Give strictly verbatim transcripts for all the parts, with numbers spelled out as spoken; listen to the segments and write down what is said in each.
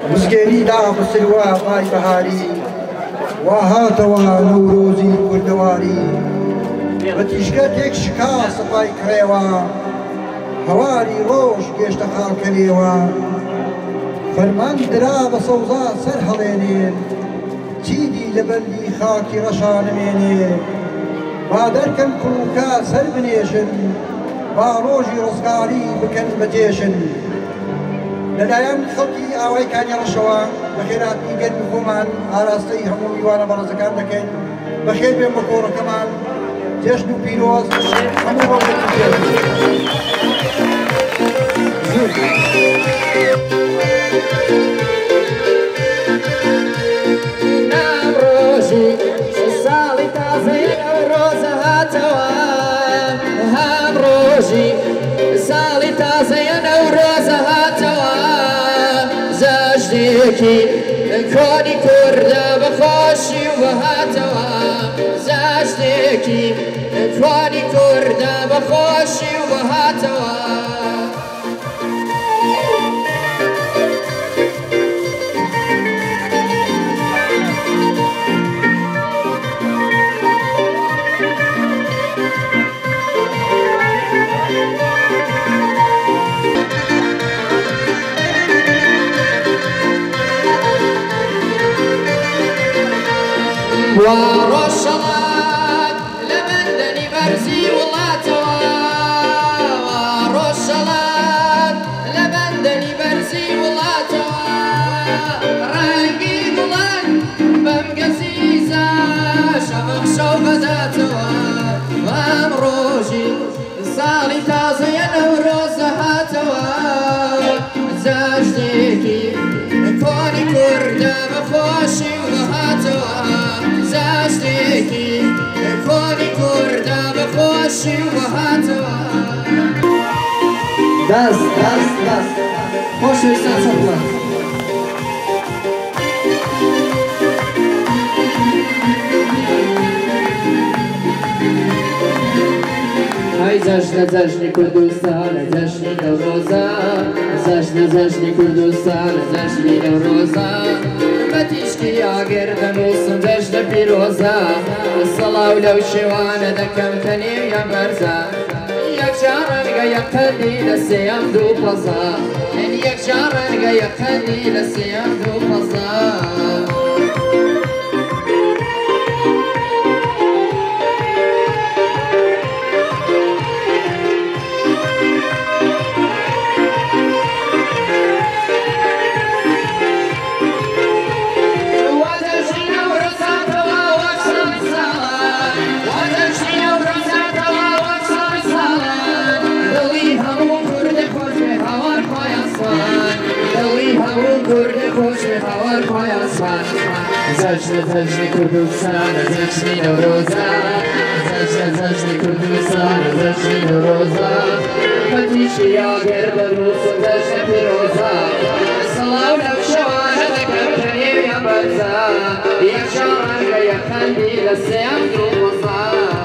مسكيني داف السلوى باي بهاري وهاتوا نوروزي والدواري بتشكتك شكاس باي كريوا هواري روش جيش تخال كليوا فرمان درا بصوزا سر هلينين تيدي لبلي خاكي رشان ميني بادركم كروكا سر بنيشن باروجي رزقاري بكن بتيشن للايام خلقي اوي كان يرشوا بخيرات يقد بكمان اراستي همومي وانا برزكان لكن بخير بين مكورة كمان جشن بيروز همو برزكان نامروجي الصالي تازين وروزة هاتوا هامروجي الصالي تازين وروزة هاتوا زاجديكي كوني كردا بخوشي وهاتوا زاجديكي كوني كردا بخوشي وهاتوا ورشلات لبندني برزي والله توا ورشلات لبندني برزي والله توا رنقي قلن بمقزيزة شبخ شوفة توا وامروجي صالي تازين وروزها توا زاجديكي كوني كردة بخوشي وهاتوا زاجديكي كوني كردة بخوشي وهاتوا داس داس داس خوش ويسان صبلا هاي جشن جشن كردستان جشن نوروزا جشن جشن كردستان جشن نوروزا بتشكي يا قرب نوصم جشن بيروزا الصلاة ولو شوانة دكم تنيم يا برزا يك شارن قيق تدي للسيام دو بزا يك شارن قيق تدي للسيام دو بزا زجن زجن كردستان زجن نوروزا زجن زجن كردستان زجن نوروزا فتيشي يا قرب الروس زجن بيروزا الصلاة ولو شوانة ذكر كريم يا برزا يا شارك يا خلي للسيام دوبصا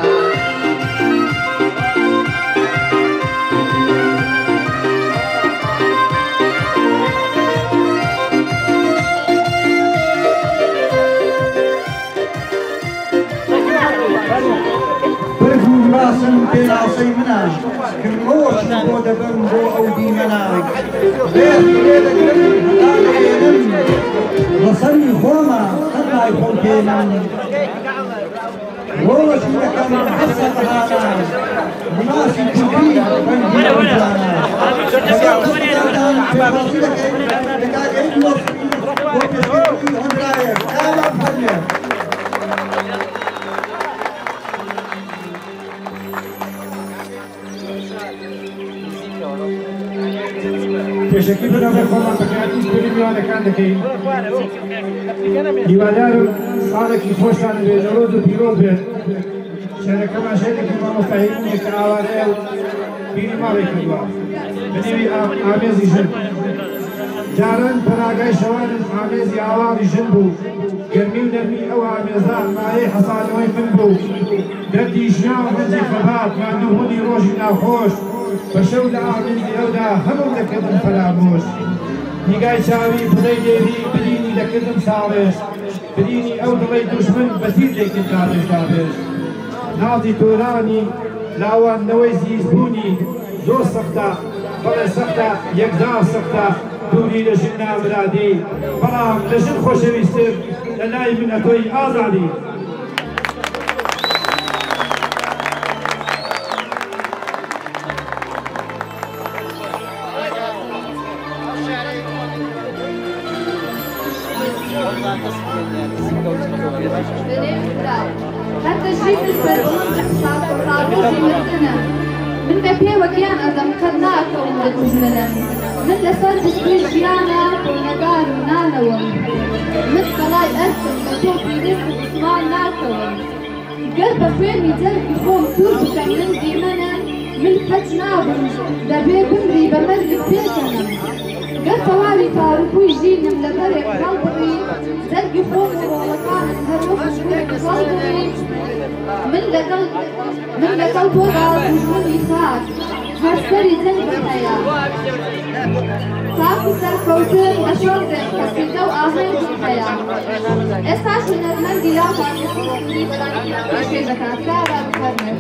راسن بين عصيمنا كموش بود برمبو او ديمنا غير غير غير غصري خوما خطا يكون كينا روش لكم حسن هانا مناسي كبير من جوانا فقط تفتان في راسلك لكاك إدلس وكسكي هندرايك كاما بحرية پێشەکی بنەوە خۆمان بەکاتی کوری میوانەکان دەکەین هیوادارم ساڵێکی خۆشتان بێت نەڕۆز و پیرۆز بێت شێرەکەمان شێرێکی مامۆستاهێنێک کە ئاوارەیە و بیری ماڵی کردووە بنێوی ئامێزی ژن جاران پەناگای شەوانم ئامێزی ئاواری ژن بوو گەرمی و نەرمی ئەو ئامێزان مایەی حەسانەوەی من بوو دەردی ژنا و هەنجی خەبات ماندووبوونی ڕۆژی ناخۆش بەشەو لە ئامێزی ئەودا هەموو دەکردن فەرامۆش دیگای چاوی بڵێ لێوی برینی دەکردم ساڵێش برینی ئەو دڵی دوژمن بەتیر لێکرد کاتێش دابێش نازی تۆرانی لاوانەوەی زیزبوونی زۆر سەختە بەڵێ سەختە یەکدا سەختە دووری لە ژن نابرادی بەڵام لە ژن خۆشەویستتر لە لای من ئەتۆی ئازادی حتى جيت السرقون صاروخي مردنا من بيبي وكيان أدم خدناك ومدت مجملا من لسر بسكوش جيانا ونقار ونانوم من طلاي أرسل مكوبي رزق بسمان ناكوم قلب فيني جلبي خوم تورك من ديمنا من حج نابنج دبير بمري بمرلك بيتنا قلب فوالي تاركوي جينا من لبرك قلبي زلقي خوم ولكانت هروح شوية قلبي من لقلب من لقلب وغاز من يساك هرسري زنب الحياة تاكو سركوتن أشوردن كسيدو آهين الحياة إساش من المندي لا فانسي بشي بكاتكارا بكرنر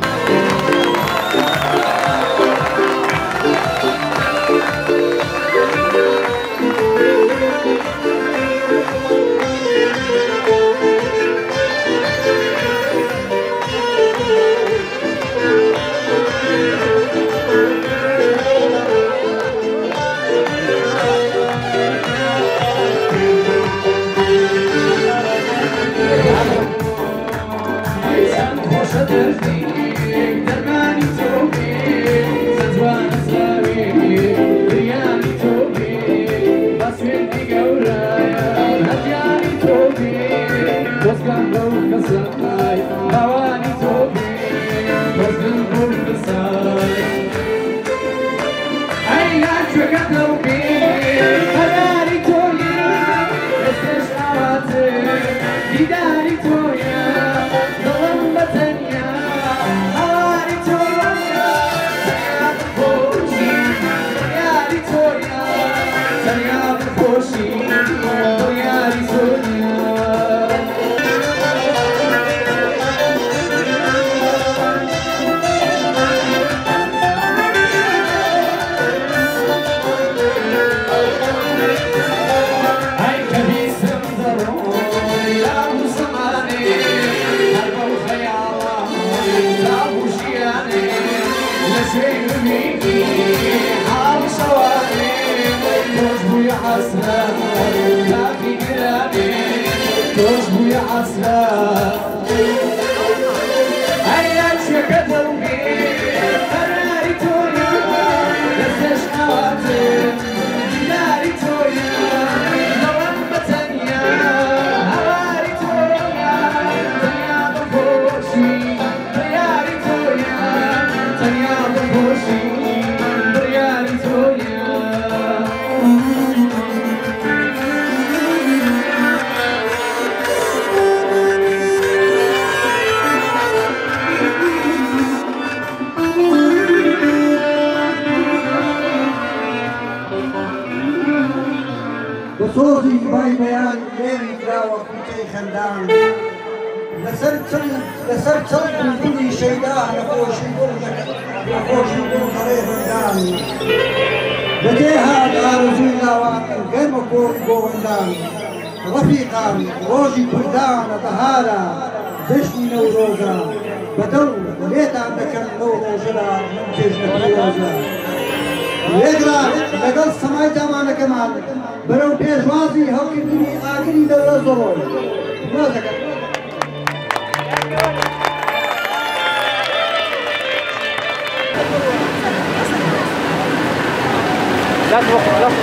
بصوتي باي بيان غيري تراوى كوتي خندان لسرت سلم لسرت سلم بدي شيدان نخوشي برجك نخوشي برجك غير خندان بديها دارزي لاوان غير مكور بوندان رفيقان روجي بردان طهارة جشني نوروزا بدو ليت عندك نوروزا من جشن نوروزا يقرأ لقل سماي جامعنا كمان برو بيجوازي هو كدني آخري دولة زرور ما ذكر لا توقف لا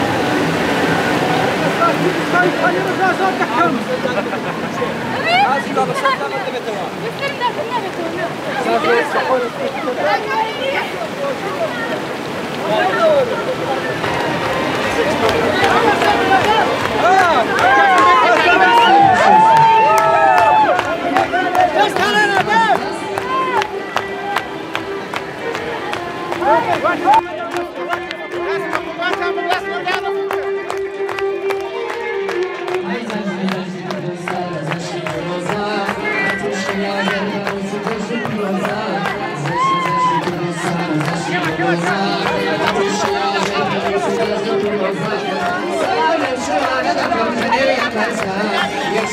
Let's go.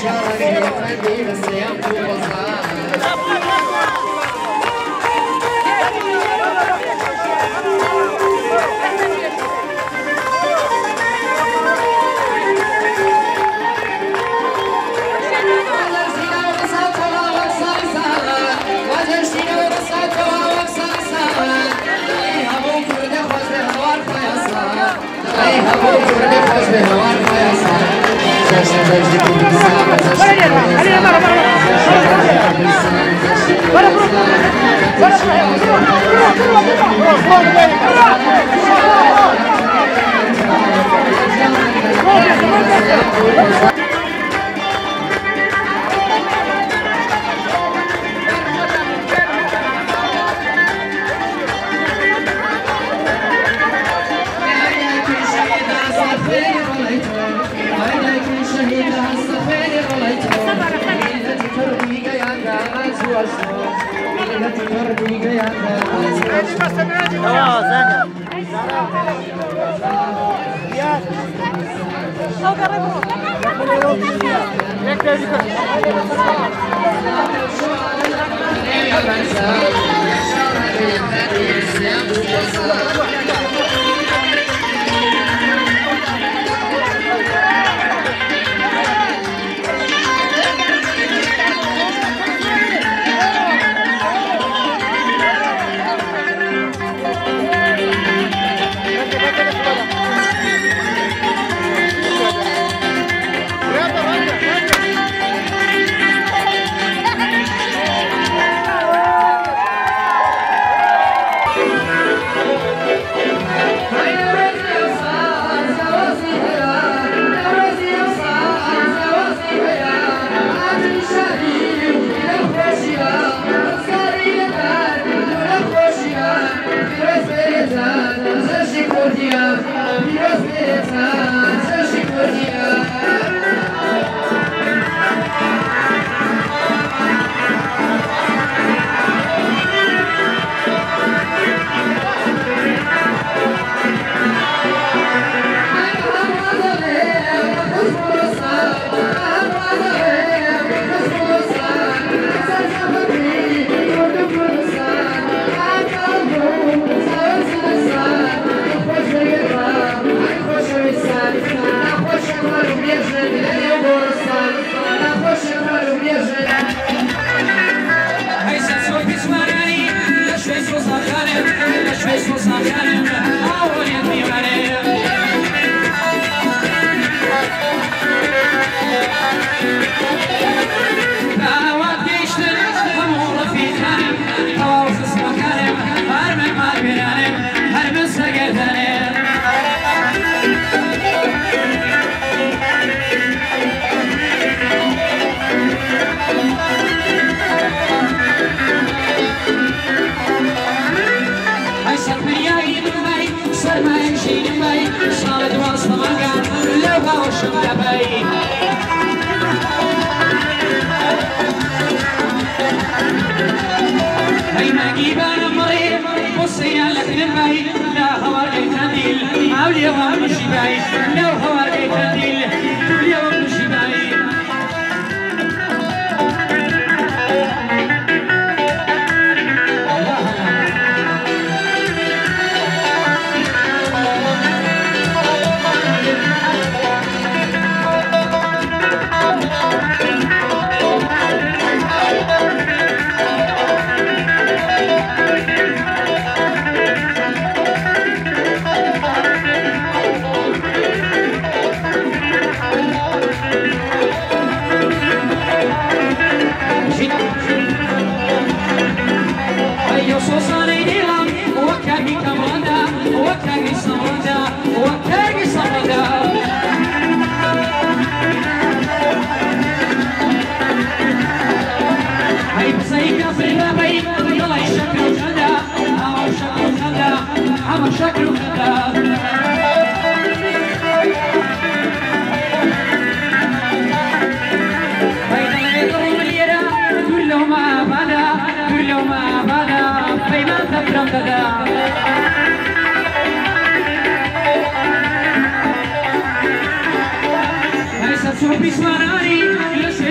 Bismarani,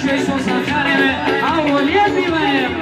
شوي صوصا خارمة أول يدي مايم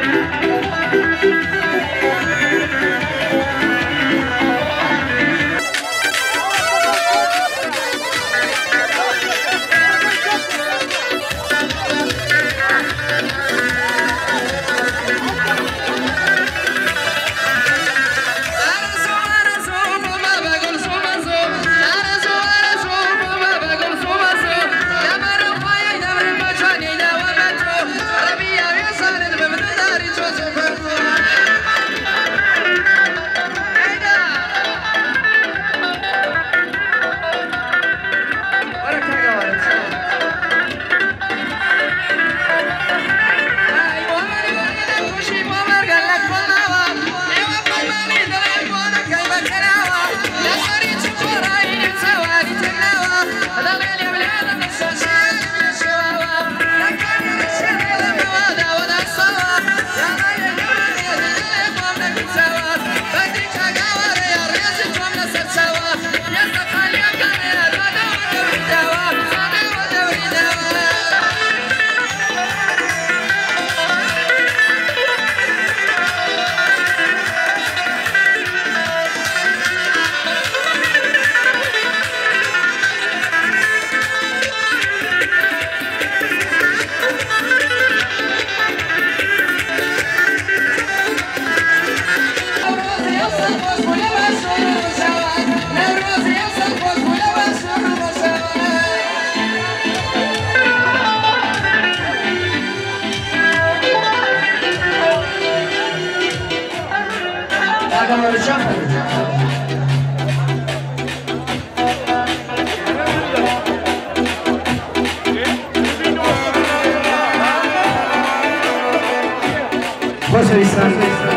خۆشەویستان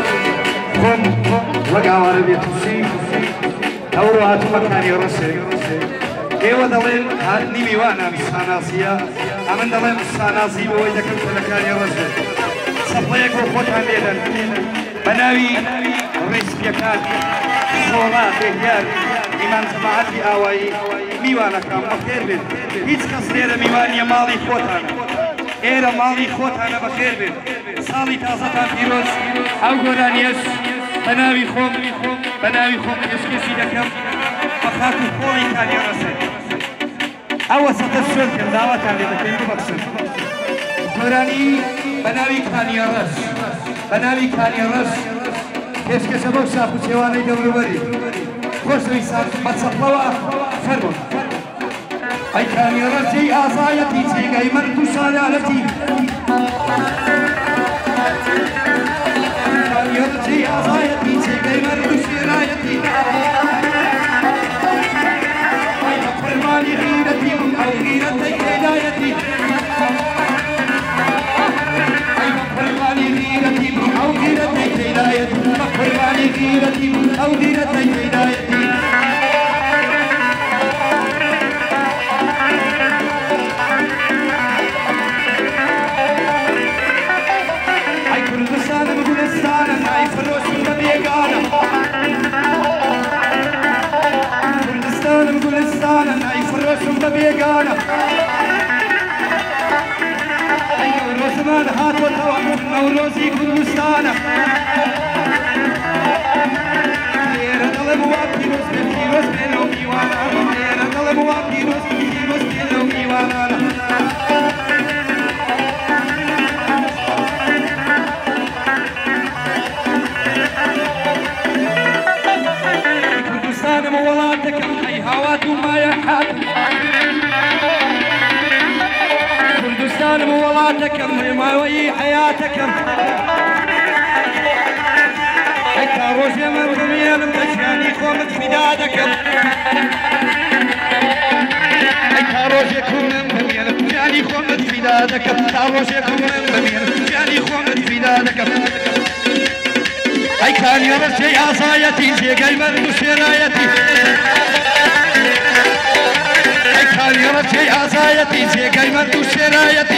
خۆم وەک ئاوارە بێتووسی ئەوڕۆ هاتوومەکانی ڕۆسێ ئێوە دەڵێن هاتنی میوانە ساناسیە ئەمن دەڵێن ساناسی بەوەی دەکەم کەلەکانی ڕۆژێ سەپڵەیەک بۆ خۆتان لێدەن بە ناوی ڕێسپیەکان خۆڵا بێدیار ئیمان جەماعەتی ئاوایی میوانەکان بەخێر بێت هیچ کەس لێرە میوانیە ماڵی خۆتانە ئێرە ماڵی خۆتانە بەخێر بێت ساڵی تازەتان پیرۆز ئەو گۆرانیەش بە ناوی خۆم بە ناوی خۆم پێشکەشی دەکەم بە خاک و خۆڵی کانیێڕەسێ ئەوە سەتە شوێنکەم داواتان لێ دەکەین ببەخشن گۆرانی بە ناوی کانیێڕەش بە ناوی کانیێڕەش پێشکەشە بەو شاپ و چێوانەی دەوروبەری خۆشەویستان بە چەپڵەوە فەرموون ئەی کانیێڕەشی ئازایەتی جێگەی مەرد و سالالەتی کانیێڕەشی ئازایەتی جێگەی مەرد و شێرایەتی ئەی بە فەرمانی غیرەتی ئەو غیرەتەی هێدایەتی ئەی بە فەرمانی غیرەتی ئەو غیرەتەی هێدایەتی بە فەرمانی غیرەتی ئەو غیرەتەی هێدایەتی كردستانم گلستانم ای فرۆشم بە بێگانە ئەی نەورۆزمان هاتوۆتەوە نەورۆزی کوردستانە لێرە دەڵێم وا پیرۆز بێ پیرۆز بێ لەو میوانانە لێرە دەڵێم وا پیرۆز پیرۆز بێ لەو میوانانە كردستانم وڵاتەکەم ئەی هاوات و مایە حاتم كردستانم وڵاتەکەم ڕێماوەیی حەیاتەکەم ئەی تا ڕۆژێ من بمێنم بە ژیانی خۆمت فیدا دەکەم ئەی تا ڕۆژێک من بمێنم ژیانی خۆمت فیدا دەکەم تا ڕۆژێک من بمێنم ژیانی خۆمت فیدا دەکەم ئەی کانیێڕەشەی ئازایەتی جێگەی مەرد و شێرایەتی ئەی کانیێڕەشەی ئازایەتی جێگەی مەرد و شێرایەتی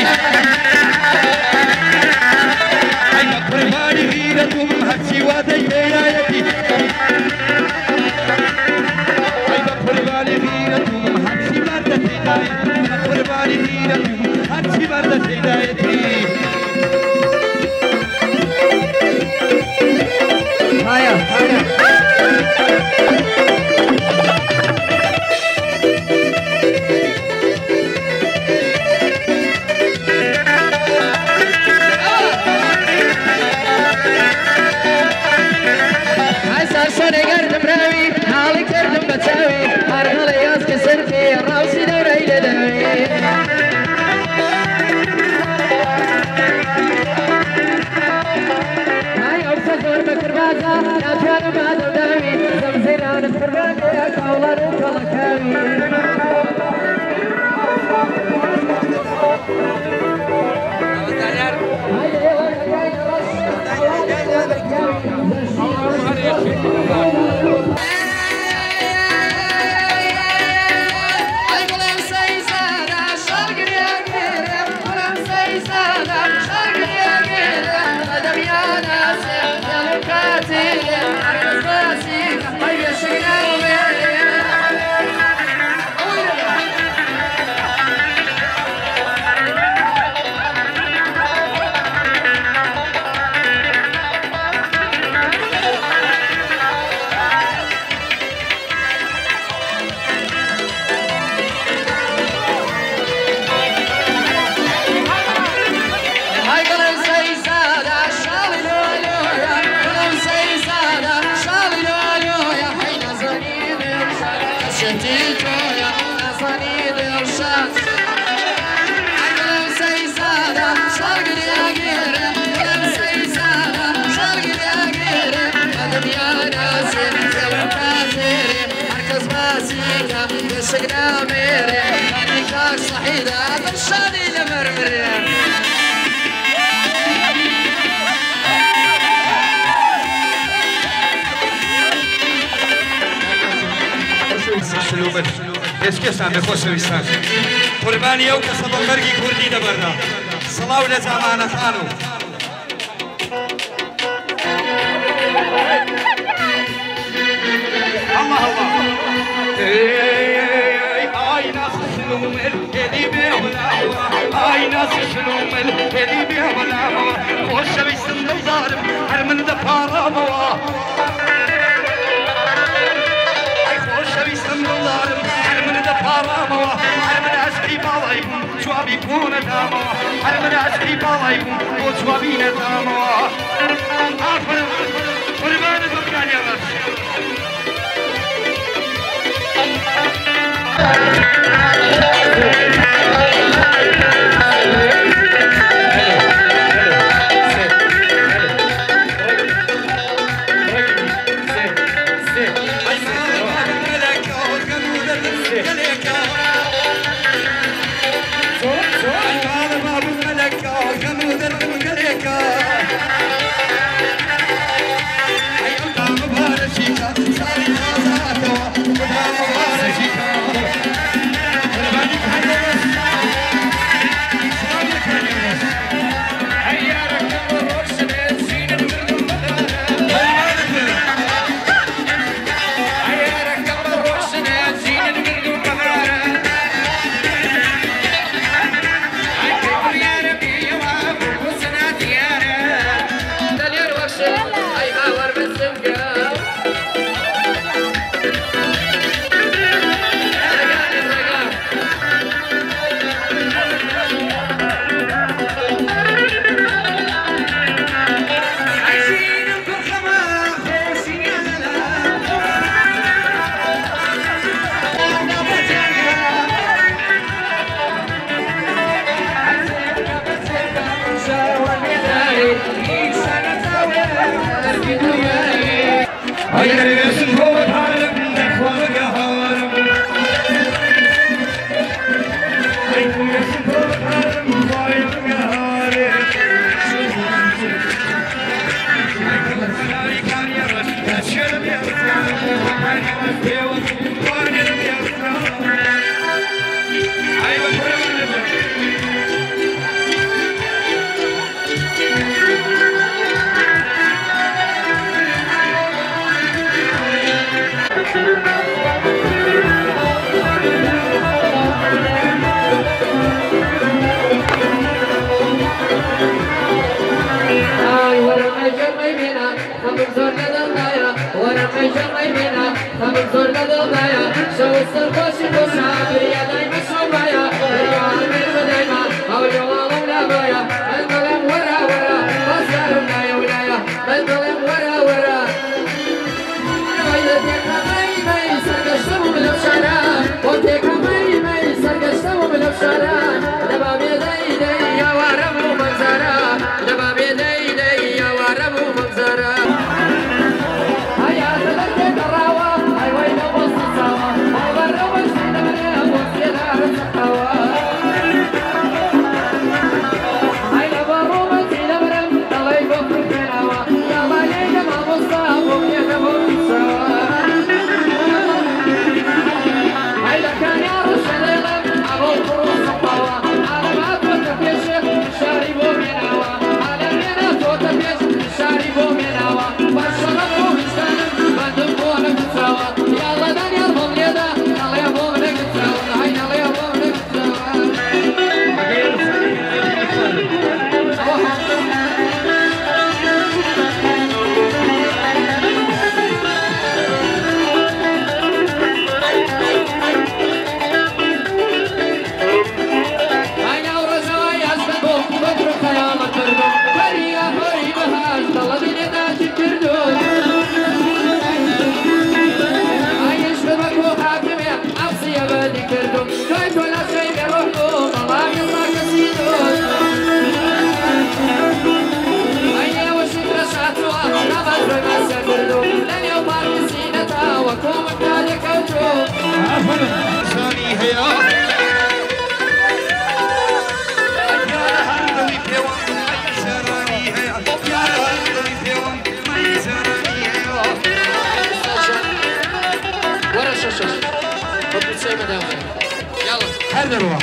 ئەی بە قوربانی غیرەتم هەرچی وا دەیهێنایەتی ئەی بە قوربانی غیرەتم هەرچی وا دەتێنایەتی بە قوربانی غیرەتم هرچی برد هدایتی هایا هایا سرسنه گردم روی حالی کردم بچاوی هر حالی از که سرفی راوسی دوری لدوی های اوسط دور بکر بازا ناتوانو بادو داوی زمزیران فربانه کولارو کلکاوی اسکستان به خوشویستان قربانی او کسب خرگی کردی دبرنا صلاو لزمان خانو الله الله آی ناس شلوم الهدی به ولا آی ناس شلوم الهدی به ولا خوشویستان دارم هر من دپارا بوا خوشویستان دارم پاراموا هر من عشقی بالای بون جوابی کنه داموا هر من عشقی بالای بون و جوابی نداموا آفرین قربان دکانی آواز دروه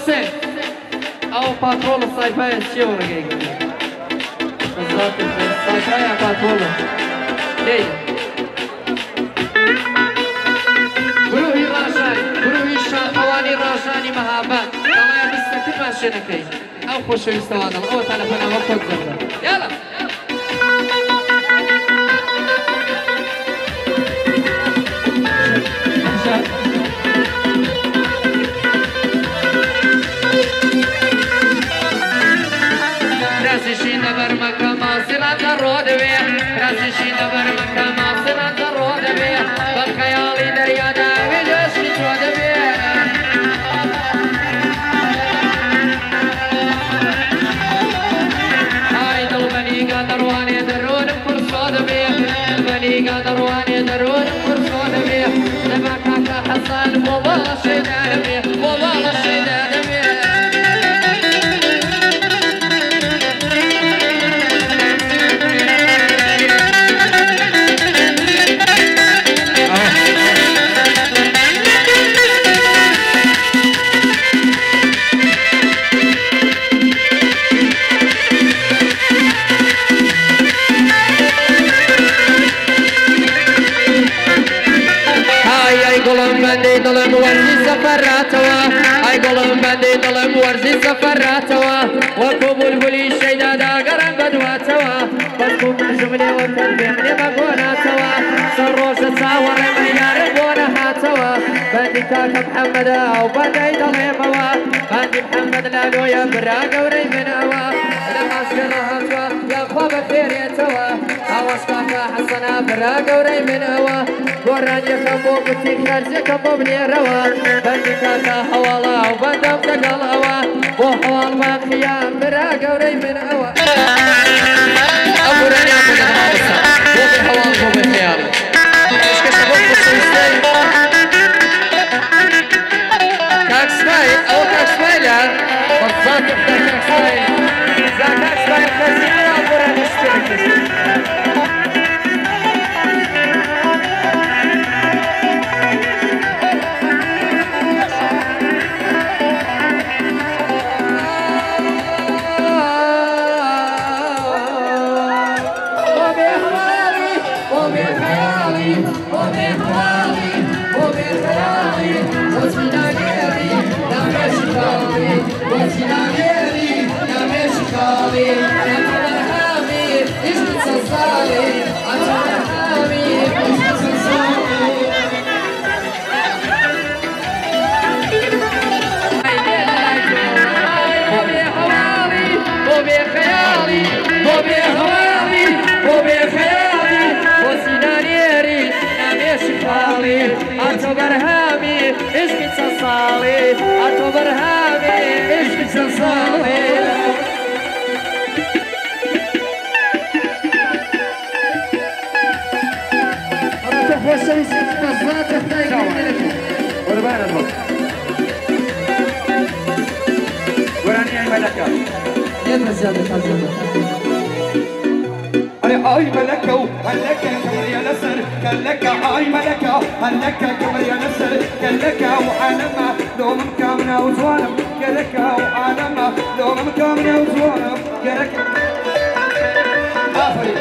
حسين او باترول الصيفية شو رقيق بالضبط الصيفية باترول ليه بروهي راشاني بروهي حواني راشاني مهابان الله يبسك كل ما شنكي او خوش يستوانا او تلفنا وقت زبدا يلا راسشين برمكة ماصرة الرود بيه راسشين برمكة ماصرة الرود بيه بالخيالي دريا داوي جشن جود بيه هاي دل بني قادر واني درون فرصود بيه بني قادر واني درون فرصود بيه لما كان حصل والله الشيطان بيه والله الشيطان بيه بندي ظلم ورزي سفراتوا اي قلم بندي ظلم ورزي سفراتوا وكوب البلي الشيدادا قرن بدواتوا بسكو من شغلي وتنبيعني بقوناتوا سروش تصور من ياربونا هاتوا بندي كاك محمد او بندي ظلموا بندي محمد لالو يا برا قوري من هوا لما سكرهاتوا يا خواب خير يتوا هواش كاكا حسنا برا قوري من هوا قران يخبو بتي خرجك ببني روا بندي كاكا حوالا وبندم دقل هوا وحوال ما خيام برا قوري من هوا أبوراني أبو دهمامسا بوبي حوال بوبي خيالي إيش كشبوك بسويستي كاك سمايل أو كاك سمايلة بالضبط بدا كاك سمايل إذا كاك سمايل خزينة أبوراني اشتركي هاي ملكة هلكة كمر يا نسر كلكة هاي ملكة هلكة كمر يا نسر كلكة وعالمة لو مكامنة وزوانم كلكة وعالمة لو مكامنة وزوانم كلكة آخري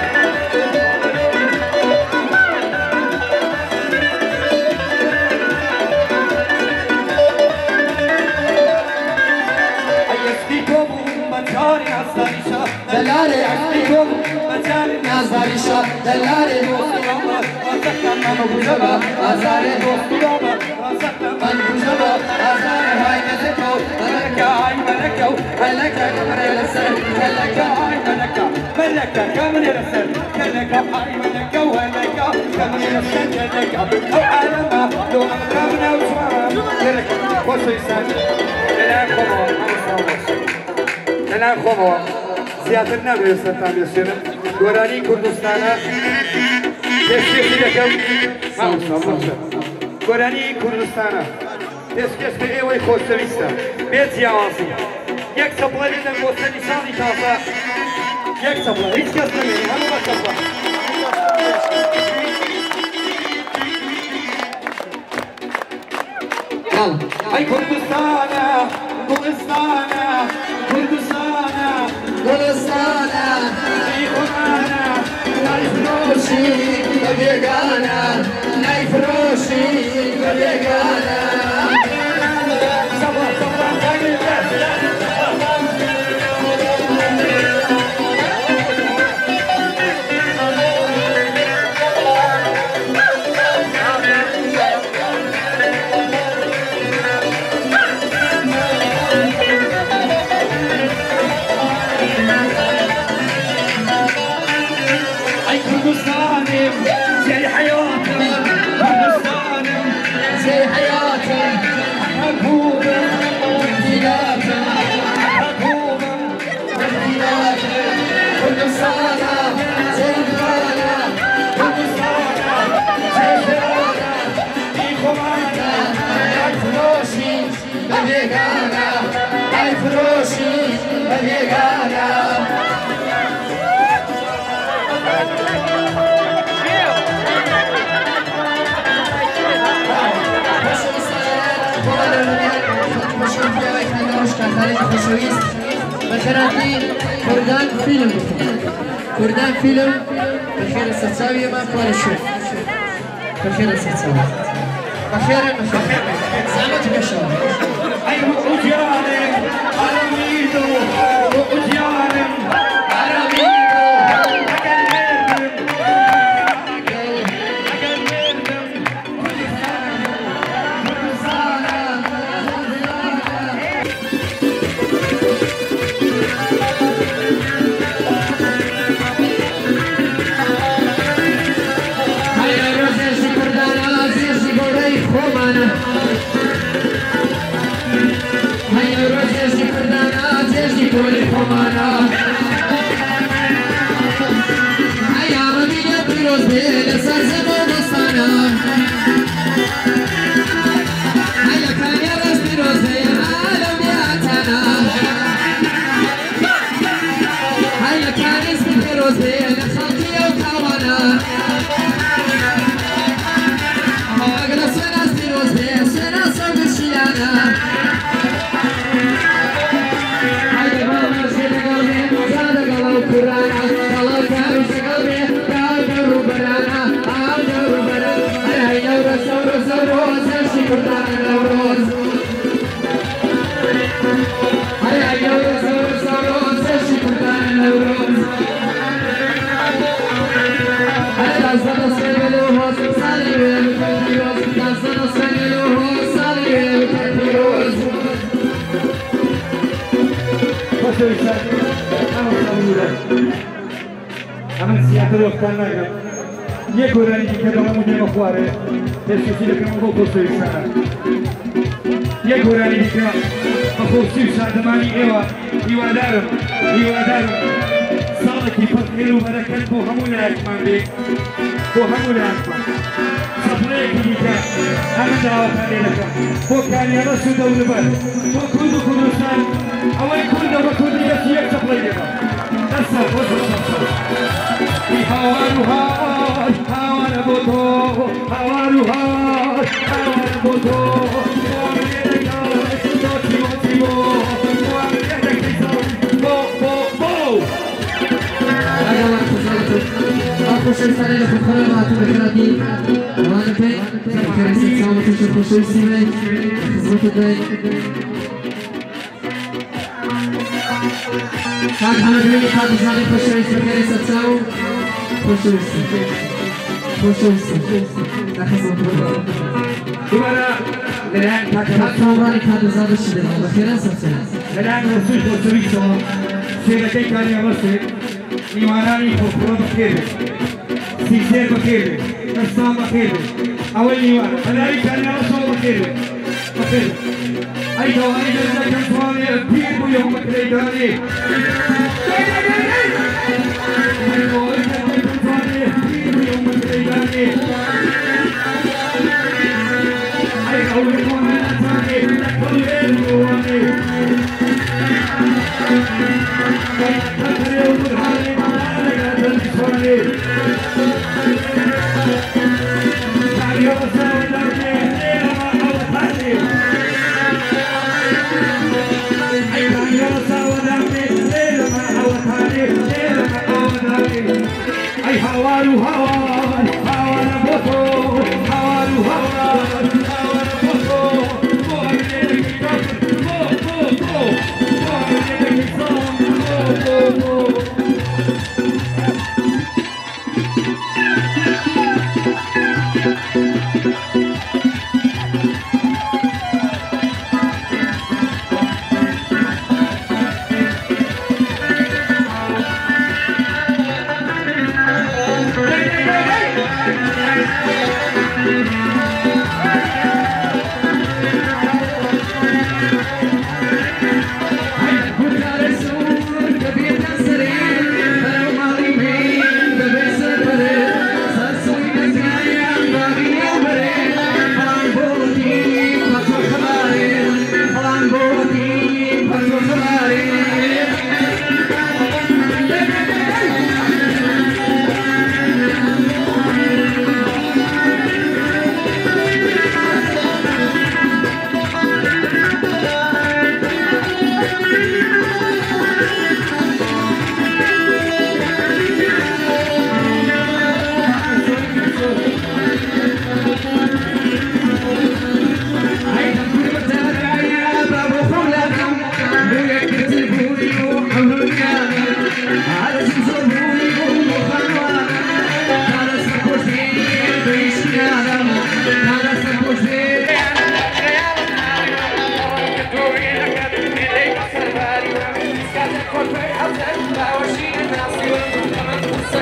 أيسكيكم مجاري عصاريشة دلالي أيسكيكم Azarişa, delare dostuma, razaklanma bujaba, azare dostuma, razaklanma bujaba, azare hay meleka, meleka hay meleka, meleka kamera yasar, meleka hay meleka, meleka kamera yasar, meleka hay meleka, meleka kamera yasar, meleka. O alama, do kamera usma, meleka. Koşu insan, neler koma, neler koma. Ziyafet ne biliyorsun tam yaşıyorum. Gorani Kurdistan'a destek edeceğim. Gorani Kurdistan'a destek ve evi Kosovistan. Bet yavaşım. Yak saplarından Kosovistan ikasa. Yak saplar. Hiç kesmeyin. Hanım bak saplar. Ay Kurdistan'a فروشي ببيقانا ناي فروشي ببيقانا زي حياتي زي حياتي مكبوبة امتلاكي مكبوبة امتلاكي كل صالة زي الغالة كل صالة زي الغالة في خمانة هاي فروشي ببيقانا هاي فروشي ببيقانا بخيراتي كردان فيلم كردان فيلم بخير السرساوية ما أقوال الشوف بخير السرساوية بخير بخير زعمت بشر أي وجيانك عربيدو وجيانك عربيدو أقل مردم أقل مردم كل سنة هيا روزي كردان عزيزي بوري خومانا هيا روزي كردان عزيزي بوري خومانا هيا عربية بروزي لسرزم ودستانا هيا كان يرس بروزي عالم ياتنا هيا كان اسم بروزي لخلقي وكوانا أغلى سنة بروزي سنة صوب الشيانا هيا بابا سيدة قلبي زاد قلو كرانا قلو كاروش قلبي قلو برانا قلو برانا هيا ورس ورس ورس هشي كردانا لوروز هيا ورس ورس ورس هشي كردانا لوروز هيا زاد سيبلوه سالي ويلو زاد سيبلوه سالي ويلو خوشو ایسا همون سموره همون سیاحت دوستان نگم یه گرانی که کدامون یه مخواره تشکیل کنم با خوشو ایسا یه گرانی که با خوشو شادمانی ایوا ایوا دارم ایوا دارم سالکی پس خیلو برکت با همون اکمان بی با همون اکمان سپره کلیکه همون دعوت هنده لکم با کاریانا سو دولو بر با کردو کردوستان اولی کرد و کردی یکی یک سپره دیگه دستا وزن سپره ای هوارو هار هوار بودو هوارو هار هوار بودو موامنه دکار دوتی موتی بو موامنه دکیزان بو بو بو هذا ما خسرته أخو شيء سنة لفخر ما تبكرتي وأنا في سكر سكسام تشوف خشوع سمي خسرت ده كان هذا اللي كان زاني خشوع سكر سكسام خشوع سمي خشوع سمي لا خسرت ده دوباره الان كان ثمانية كان زاد الشدة بخير سكسام الان وصلت وصلت شو شيء كان يمسك إيماناني فوق بخير سيسير بخير نسام بخير أول إيمان هذا كان يرسل بخير بخير أيضا أيضا كان سوالي أبير بيوم بخير داري أيضا كان سوالي أبير بيوم بخير داري أيضا أول ما نساني نقول إلواني Ay, hawaaru hawaa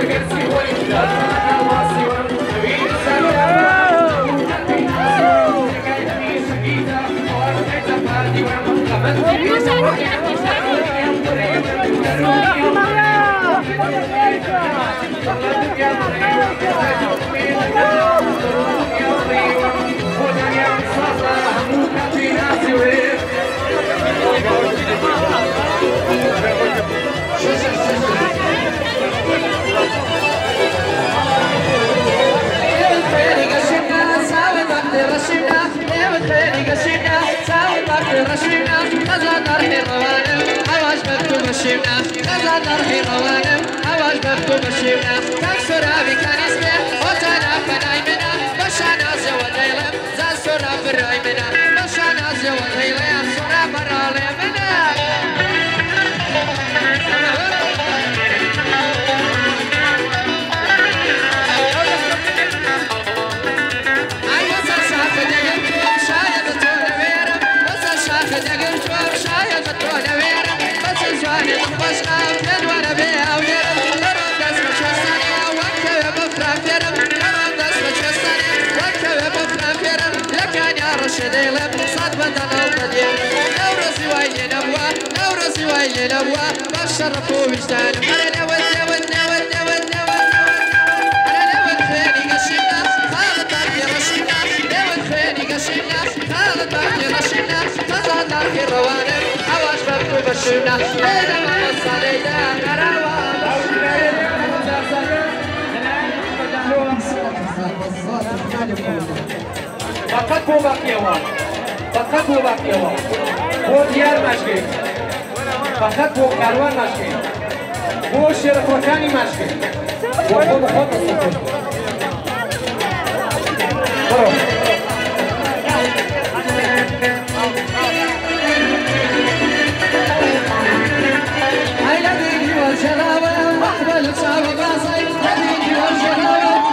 شرفوا وجدان انا نود نود نود نود نود انا نود خيري قشنا خالد طرفي رشنا نود خيري قشنا خالد طرفي رشنا خالد طرفي روانم حواش بكتو بشنا انا ما وصلينا كراوة فقط بو باقي وان فقط بو باقي وان بو ديار مشكل فقط بو کاروان مشکل بو شرفوکانی مشکل بو خود خود بسید برو هاي لديني والجلاوة محبل تساوي قاصي لديني والجلاوة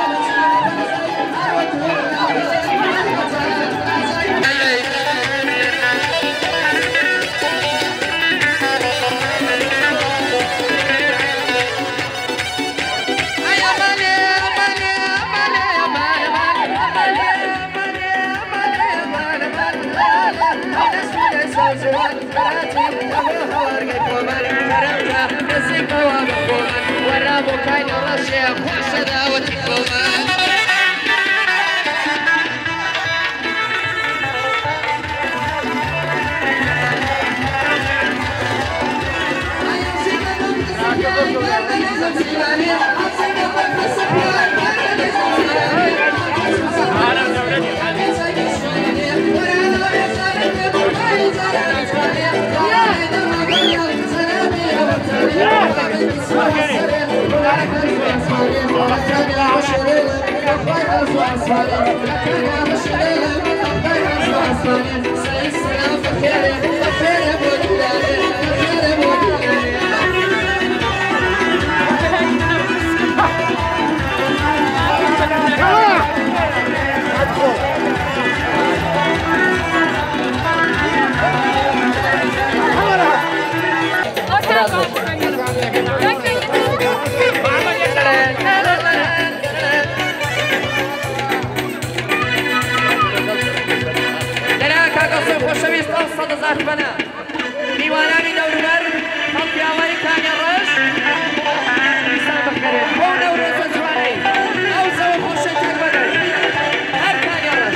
میوانانی دەوروبەر ئەم پیاوەی کامیان ڕۆژ ئیسان بخەرێت بۆ نەورۆزە جوانەی ئەو زەوە خۆشە تێک بەدەر هەر کامیان ڕۆژ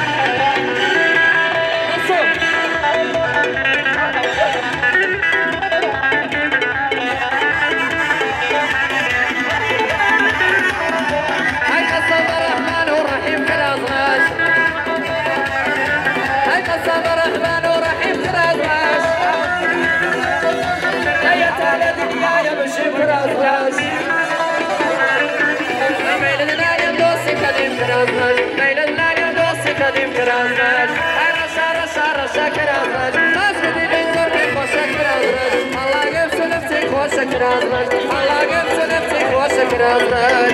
ئەسۆ هەر قەسە بەرەحمان و ڕەحیم کرازڕاش هەر قەسە بەرەحمان و ڕەحیم کرازڕاش قديم كرازماش رشا رشا رشا كرازماش ناس بدين زرقي خوشة كرازماش الله قبس نفسي خوشة كرازماش الله قبس نفسي خوشة كرازماش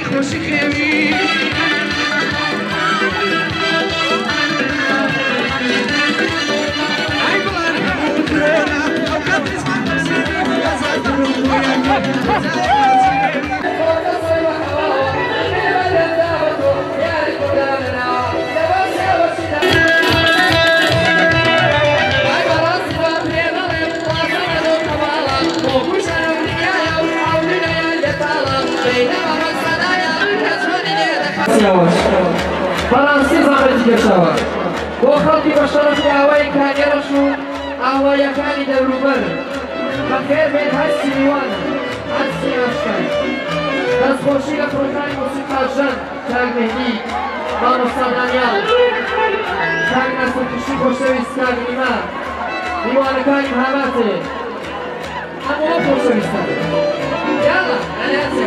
خوشی خیمی ای بلار همون ترونا او قدرش من سیدی ازاد رو بەڕاستی زانەتی گەشتەوە بۆ خەڵکی بەشەڕەف و ئاوای کانێڕەش و ئاوایەکانی دەوروبەر بەخێر بێت هەستی میوان هەستی ئاشکای دەستخۆشی لە فڕۆکانی موسیقا ژەن کاک مهدی مامۆستا دانیال کاک نەسەرکوشی خۆشەویست کاک نیما میوانەکانی هەماتێ هەموو خۆشەویستان یاڵا ئەلێنسێ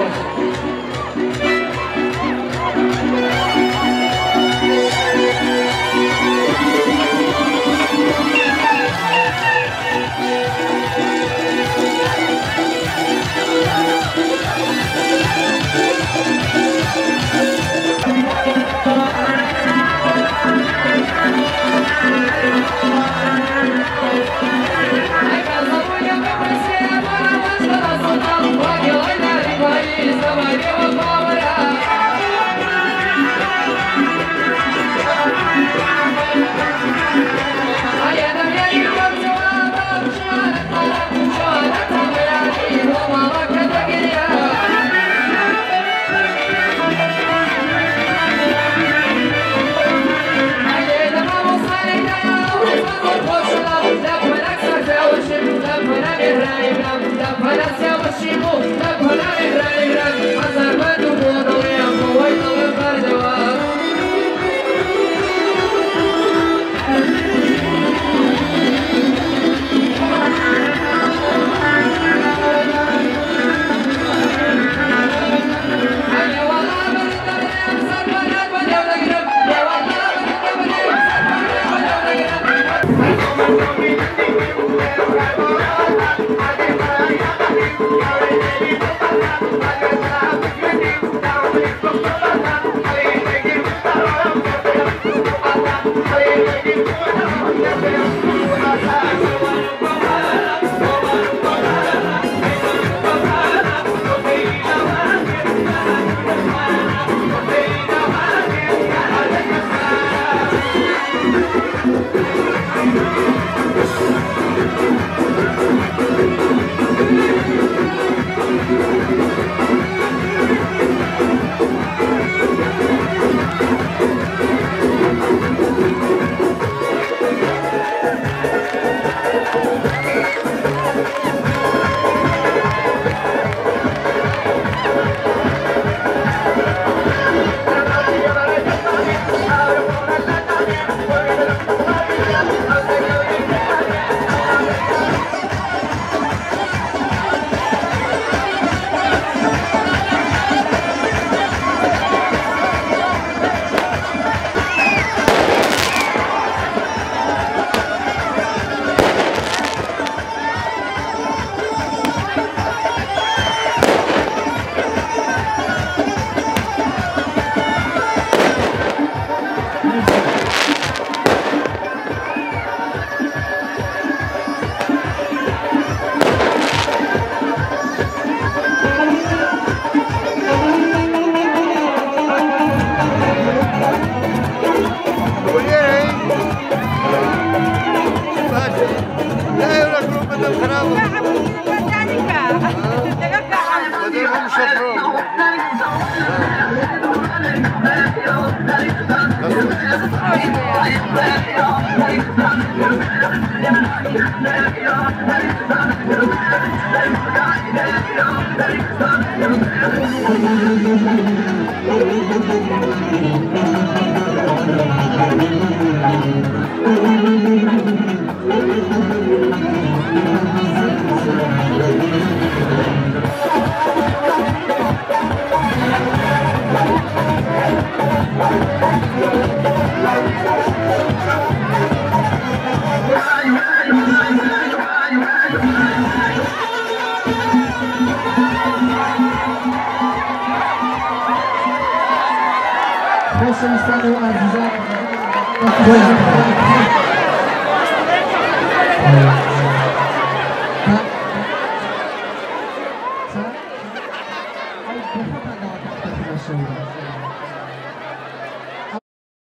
خۆشەویستان و ئازیزان Thank you.